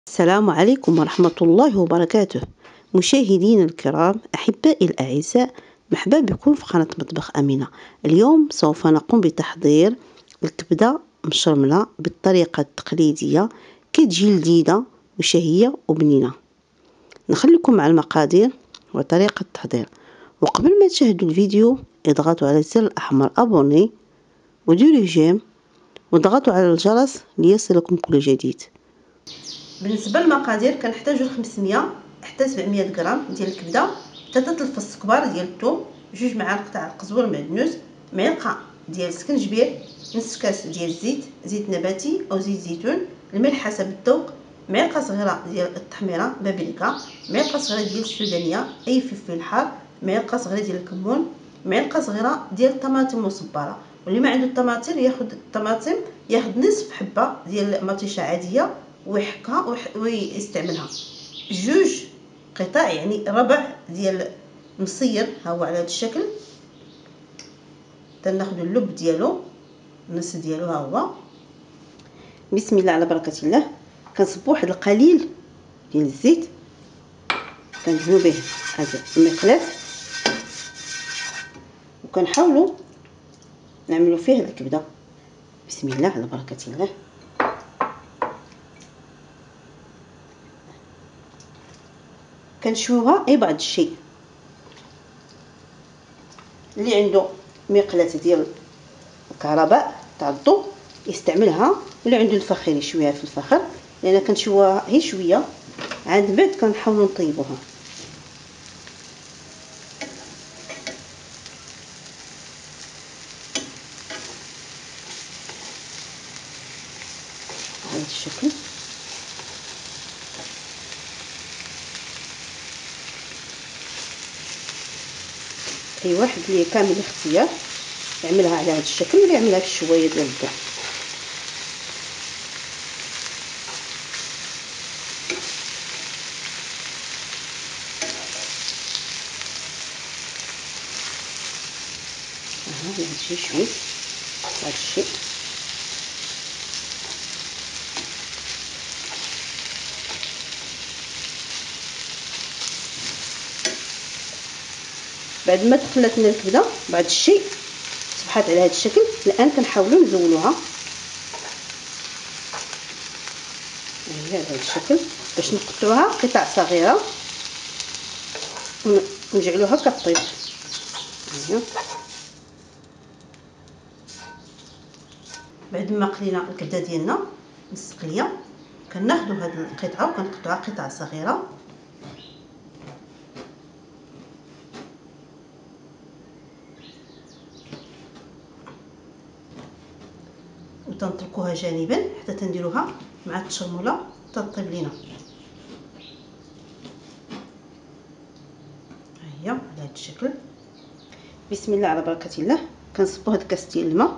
السلام عليكم ورحمة الله وبركاته. مشاهدينا الكرام، أحبائي الأعزاء، مرحبا بكم في قناة مطبخ أمينة. اليوم سوف نقوم بتحضير الكبدة مشرملة بالطريقة التقليدية، كتجي لذيذة وشهية وبنينة. نخليكم مع المقادير وطريقة التحضير، وقبل ما تشاهدوا الفيديو اضغطوا على الزر الأحمر أبوني وديروا جيم واضغطوا على الجرس ليصلكم كل جديد. بالنسبه للمقادير كنحتاجو 500 حتى 700 غرام ديال الكبده، 3 الفص كبار ديال الثوم، 2 معالق تاع القزبر معدنوس، معلقه ديال السكنجبير، نص كاس ديال الزيت، زيت نباتي او زيت زيتون، الملح حسب الذوق، معلقه صغيره ديال التحميره بابريكا، معلقه صغيره ديال السودانيه اي فلفل حار، معلقه صغيره ديال الكمون، معلقه صغيره ديال الطماطم مصبره. واللي ما عنده الطماطم ياخذ نصف حبه ديال مطيشه عاديه ويحكها ويستعملها. 2 قطع يعني ربع ديال مصير، ها هو على هذا الشكل. تناخذ اللب ديالو، النص ديالو ها هو. بسم الله على بركه الله. كنصبوا واحد القليل ديال الزيت، كندهنوا به هذا المقلاة، وكنحاولوا نعملوا فيه هذه الكبده. بسم الله على بركه الله. كنشويوها اي بعض الشيء. اللي عنده مقلاة ديال الكهرباء تاع الضو يستعملها، واللي عنده الفخير يشويها في الفخر، لان كنشويها غير شويه عاد بعد كنحاولوا نطيبوها. بهذا الشكل. اي واحد اللي كامل الاختيار يعملها على هذا الشكل، ولا يعملها في شويه ديال الضو. هذا الشيء شوي، هذا الشيء بعد ما تخلات لنا الكبده بعد الشيء صبحات على هذا الشكل. الان كنحاولوا نزولوها على هذا الشكل باش نقطعوها قطع صغيره ونجعلوها كطيب. بعد ما قلينا الكبده ديالنا مستقليه، كناخذوا هذه القطعه وكنقطعوها قطع صغيره، وتنتركوها جانبا حتى تنديروها مع التشرموله تطيب لينا. هي على هذا الشكل. بسم الله على بركه الله. كنصبوا هاد الكاس ديال الماء،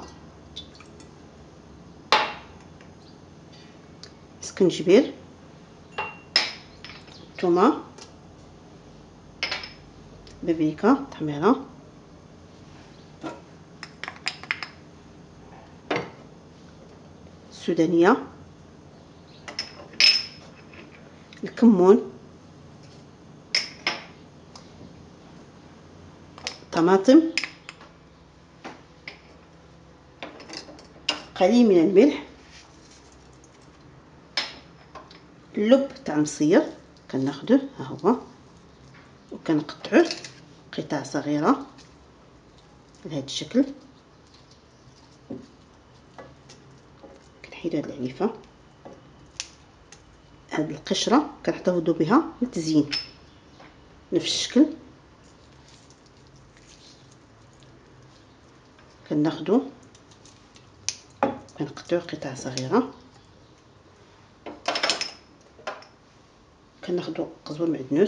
سكنجبير، ثومه، بابريكا، تحميره، السودانيه، الكمون، طماطم، قليل من الملح، اللب تاع المصير كناخذوه ها هو وكنقطعوه قطع صغيره بهذا الشكل. كنحيدو هاد العليفه، هاد القشره كنحتفظوا بها للتزيين نفس الشكل. كناخذو كنقطعو قطع صغيره، كناخذو قزبر معدنوس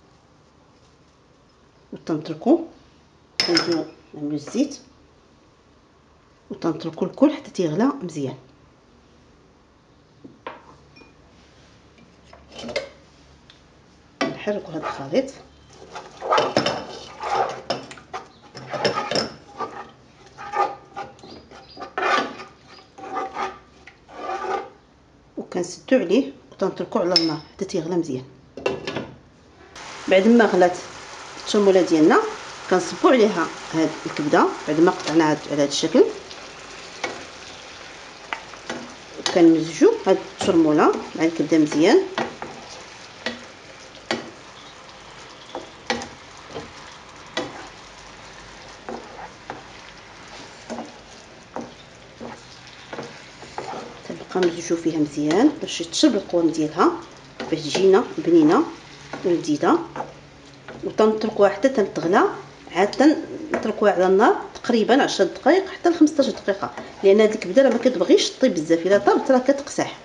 وتنتركو، كنجيو نعملو الزيت وتنتركو الكل حتى تيغلى مزيان. نحركو هذا الخليط وكنسدو عليه وتنتركو على النار حتى تيغلى مزيان. بعد ما غلات الترموله ديالنا كنصبوا عليها هاد الكبده بعد ما قطعناها على هاد الشكل. كنمزجوا هاد الترموله مع الكبده مزيان. تنبقى نمزجوا فيها مزيان باش تشرب القوام ديالها، باش تجينا بنينه ولذيذه. وتنتركوها حتى تغلى، عاد نتركوها على النار تقريبا 10 دقائق حتى ل 15 دقيقه، لان هاد الكبده راه ما كتبغيش طيب بزاف، الا طابت راه كتقسح.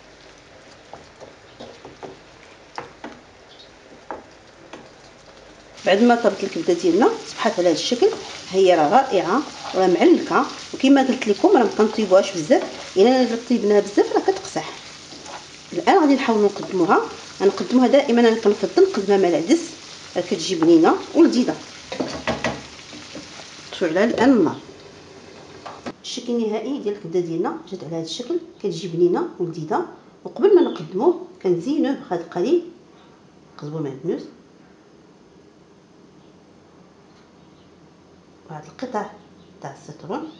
بعد ما طابت الكبده ديالنا صبحات على هذا الشكل، هي راه رائعه وراه معلكه. وكما قلت لكم راه ما كنطيبوهاش بزاف، الا طيبناها بزاف راه كتقسح. الان غادي نحاولوا نقدموها. غنقدموها دائما، انا كنفضل نقدمها مع العدس، كتجي بنينه ولذيذه. طفوا على الان النار. الشكل النهائي ديال الكبده ديالنا جات على هذا الشكل، كتجي بنينه ولذيذه. وقبل ما نقدموه كنزينوه بهذا القليل قزبر معدنوس وهاد القطع تاع السيترون.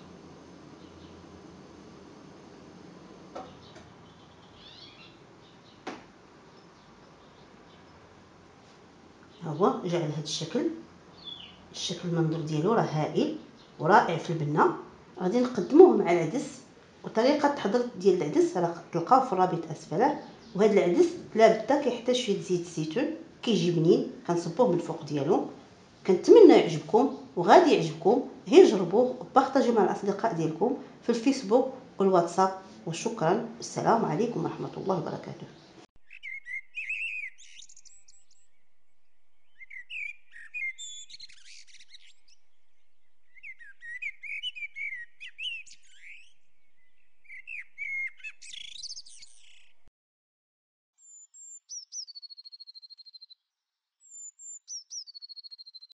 ها هو جا على هذا الشكل. الشكل المنظور ديالو راه هائل ورائع في البنه. غادي نقدموه مع العدس، وطريقه التحضير ديال العدس راه تلقاوه في الرابط اسفله. وهذا العدس لا بدا كيحتاج شويه زيت الزيتون، كيجي بنين. كنصبوه من الفوق ديالو. كنتمنى يعجبكم وغادي يعجبكم. غير جربوه وبارطاجيوه مع الاصدقاء ديالكم في الفيسبوك والواتساب. وشكرا، والسلام عليكم ورحمه الله وبركاته.